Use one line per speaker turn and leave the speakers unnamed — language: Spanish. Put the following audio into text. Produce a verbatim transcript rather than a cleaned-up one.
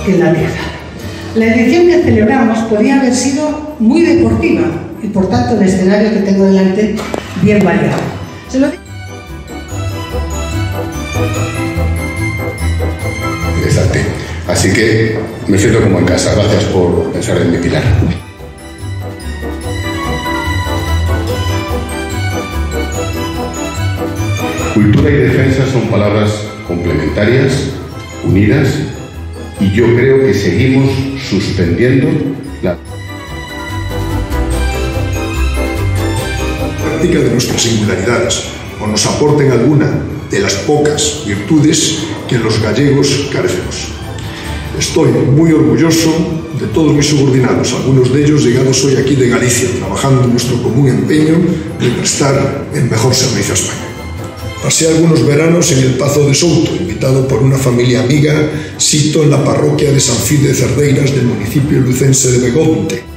que en la tierra. La edición que celebramos podía haber sido muy deportiva y por tanto el escenario que tengo delante bien variado. Se lo digo.
Exacto. Así que me siento como en casa. Gracias por pensar en mi Pilar. Cultura y defensa son palabras complementarias, unidas, y yo creo que seguimos suspendiendo la
práctica de nuestras singularidades, o nos aporten alguna de las pocas virtudes que los gallegos carecemos. Estoy muy orgulloso de todos mis subordinados, algunos de ellos llegados hoy aquí de Galicia, trabajando en nuestro común empeño de prestar el mejor servicio a España. Pasé algunos veranos en el Pazo de Souto, invitado por una familia amiga, sito en la parroquia de San Cid de Cerdeiras del municipio lucense de Begonte.